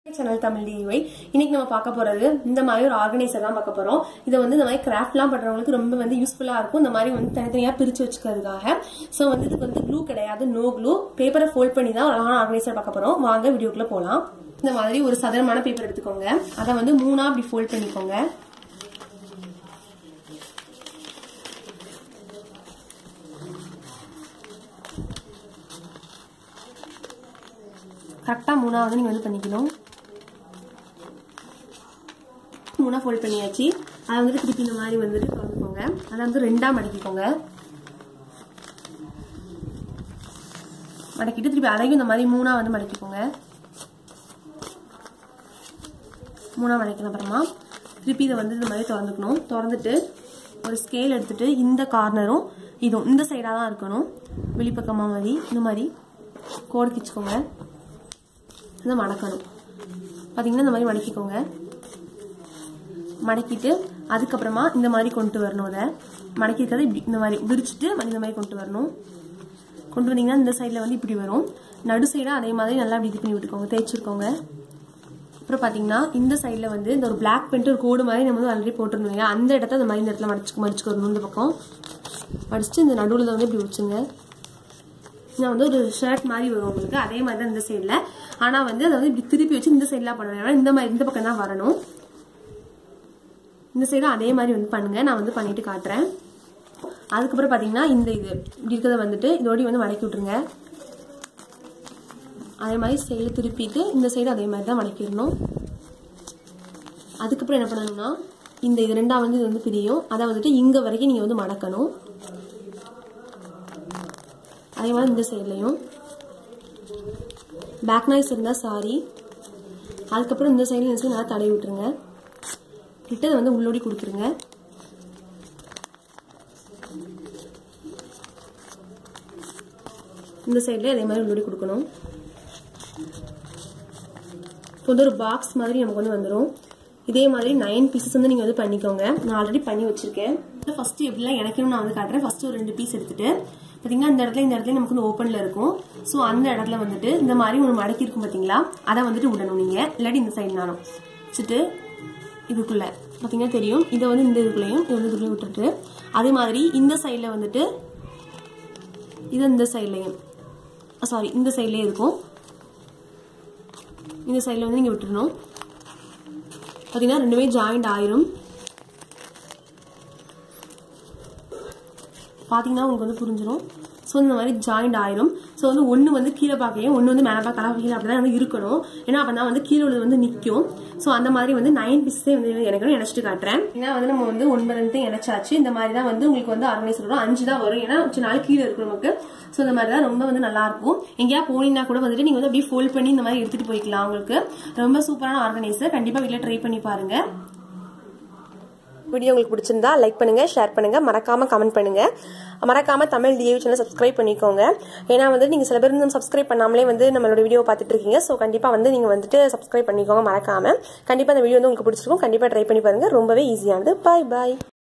Channel Tamil DIY இன்னைக்கு நம்ம பார்க்க போறது இந்த மாதிரி ஒரு ஆர்கனைசர் தான் பார்க்க போறோம். இதை வந்து இந்த மாதிரி கிராஃப்ட்லாம் பண்றவங்களுக்கு ரொம்ப வந்து யூஸ்ஃபுல்லா இருக்கும். இந்த மாதிரி வந்து தனித்தனியா பிரிச்சு வச்சுக்கிறதுக்காக. சோ வந்து இதுக்கு வந்து க்ளூ கிடையாது, நோ க்ளூ. பேப்பரை ஃபோல்ட் பண்ணி தான் அழகான ஆர்கனைசர் பார்க்க போறோம். வாங்க வீடியோக்குள்ள போலாம். இந்த மாதிரி ஒரு சதுரமான பேப்பர் எடுத்துக்கோங்க. அதை வந்து மூணா அப்படி ஃபோல்ட் பண்ணிக்கோங்க. கரெக்டா மூணா வந்து நீங்க வந்து பண்ணிக்கணும். மூணா ஃபோல்ட் பண்ணியாச்சு. அதை வந்துட்டு திருப்பி இந்த மாதிரி வந்துட்டு திறந்துக்கோங்க. அதை வந்து ரெண்டா மடக்கிக்கோங்க. மடக்கிட்டு திருப்பி அதையும் இந்த மாதிரி மூணா வந்து மடக்கிக்கோங்க. மூணா மடக்கின அப்புறமா திருப்பி இதை வந்து இந்த மாதிரி திறந்துக்கணும். திறந்துட்டு ஒரு ஸ்கேல் எடுத்துட்டு இந்த கார்னரும் இதுவும் இந்த சைடா தான் இருக்கணும். வெளிப்பக்கமா மாதிரி இந்த மாதிரி கோடு கிச்சுக்கோங்க. இதை மடக்கணும். பாத்தீங்கன்னா இந்த மாதிரி மடக்கிக்கோங்க. மடக்கிட்டு அதுக்கப்புறமா இந்த மாதிரி கொண்டு வரணும். அதை மடக்கி இருக்கிறத இப்படி இந்த மாதிரி விரிச்சுட்டு இந்த மாதிரி கொண்டு வரணும். கொண்டு வந்தீங்கன்னா இந்த சைட்ல வந்து இப்படி வரும். நடு சைடா அதே மாதிரி நல்லா இப்படி இது பண்ணி விட்டுக்கோங்க, தேய்ச்சிருக்கோங்க. அப்புறம் பாத்தீங்கன்னா இந்த சைட்ல வந்து இந்த ஒரு பிளாக் பெயிண்ட் ஒரு கோடு மாதிரி நம்ம வந்து ஆல்ரெடி போட்டுருந்தோம். அந்த இடத்த இந்த மாதிரி இந்த இடத்துல மடிச்சுக்கு வரணும். இந்த பக்கம் மடிச்சுட்டு இந்த நடுவில் வந்து இப்படி வச்சுங்க. நான் வந்து ஒரு ஷர்ட் மாதிரி வரும் உங்களுக்கு. அதே மாதிரி தான் இந்த சைட்ல. ஆனா வந்து அதை வந்து இப்படி திருப்பி வச்சு இந்த சைட்லாம் பண்ணணும். இந்த மாதிரி இந்த பக்கம் தான் வரணும். இந்த சைடும் அதே மாதிரி வந்து பண்ணுங்க. நான் வந்து பண்ணிட்டு காட்டுறேன். அதுக்கப்புறம் பாத்தீங்கன்னா இந்த இது இப்படி இருக்கிறத வந்துட்டு இதோட வந்து மடக்கி விட்டுருங்க. அதே மாதிரி சைடு திருப்பிட்டு இந்த சைடு அதே மாதிரி தான் மடக்கிடணும். அதுக்கப்புறம் என்ன பண்ணணும்னா இந்த இது ரெண்டா வந்து இது வந்து பிரியும். அதை வந்துட்டு இங்க வரைக்கும் நீங்க வந்து மடக்கணும். அதே மாதிரி இந்த சைட்லயும் பேக் நாய்ஸ் இருந்தா சாரி. அதுக்கப்புறம் இந்த சைட்ல நல்லா தடவி விட்டுருங்க. கிட்ட வந்து உள்ளோடி கொடுத்துருங்க. இந்த சைட்ல அதே மாதிரி உள்ளோடி கொடுக்கணும். இப்போ வந்து ஒரு பாக்ஸ் மாதிரி நமக்கு வந்து வந்துடும். இதே மாதிரி 9 பீசஸ் வந்து நீங்க வந்து பண்ணிக்கோங்க. நான் ஆல்ரெடி பண்ணி வச்சிருக்கேன். ஃபர்ஸ்ட் எப்படிலாம் இணைக்கணும் நான் வந்து காட்டுறேன். ஃபர்ஸ்ட் ஒரு 2 பீஸ் எடுத்துட்டு பாத்தீங்கன்னா இந்த இடத்துல நமக்கு வந்து ஓப்பன்ல இருக்கும். சோ அந்த இடத்துல வந்துட்டு இந்த மாதிரி ஒரு மடக்கி இருக்கும் பாத்தீங்களா, அதை வந்துட்டு விடணும் நீங்க. இல்லாட்டி இந்த சைடு நானும் வச்சுட்டு இதுக்குள்ள பாத்தீங்கன்னா தெரியும். இதை வந்து இந்த இதுக்குள்ளயும் இது வந்து இதுக்குள்ளயும் விட்டுட்டு அதே மாதிரி இந்த சைட்ல வந்துட்டு இது இந்த சைட்லயும் சாரி இந்த சைட்லயே இருக்கும். இந்த சைட்ல வந்து நீங்க விட்டுறணும். பாத்தீங்கன்னா ரெண்டுமே ஜாயிண்ட் ஆயிரும். பாத்தீங்கன்னா உங்களுக்கு வந்து புரிஞ்சிடும். ஸோ இந்த மாதிரி ஜாயிண்ட் ஆயிரும். ஸோ வந்து ஒன்று வந்து கீழே பார்க்கையும் ஒன்று வந்து மேலே பார்க்கலாம் கீழே அப்படிதான் வந்து இருக்கணும். ஏன்னா அப்பதான் வந்து கீழே உள்ளது வந்து நிற்கும். ஸோ அந்த மாதிரி வந்து 9 பீஸே வந்து எனக்கு இணைச்சிட்டு காட்டுறேன். ஏன்னா வந்து நம்ம வந்து 9 இணைச்சாச்சு. இந்த மாதிரி தான் வந்து உங்களுக்கு வந்து ஆர்கனைசர் வரும். 5 தான் வரும். ஏன்னா 5 நாள் கீழே இருக்கு நமக்கு. ஸோ இந்த மாதிரி தான் ரொம்ப வந்து நல்லா இருக்கும். எங்கேயா போனீங்கன்னா கூட வந்துட்டு நீங்க வந்து அப்படியே ஃபோல்ட் பண்ணி இந்த மாதிரி எடுத்துட்டு போய்க்கலாம். உங்களுக்கு ரொம்ப சூப்பரான ஆர்கனைசர். கண்டிப்பா வீட்டில் ட்ரை பண்ணி பாருங்க. வீடியோ உங்களுக்கு பிடிச்சிருந்தா லைக் பண்ணுங்க, ஷேர் பண்ணுங்க, மறக்காம கமெண்ட் பண்ணுங்க. மறக்காம தமிழ் டிஐஒய் சேனல் சப்ஸ்கிரைப் பண்ணிக்கோங்க. ஏன்னா வந்து நீங்க சில பேர் வந்து சப்ஸ்கிரைப் பண்ணாமலே வந்து நம்மளோட வீடியோ பார்த்துட்டு இருக்கீங்க. ஸோ கண்டிப்பா வந்து நீங்க வந்துட்டு சப்ஸ்கிரைப் பண்ணிக்கோங்க மறக்காம. கண்டிப்பா இந்த வீடியோ வந்து உங்களுக்கு பிடிச்சிருக்கும். கண்டிப்பா ட்ரை பண்ணி பாருங்க. ரொம்பவே ஈஸியானது. பாய் பாய்.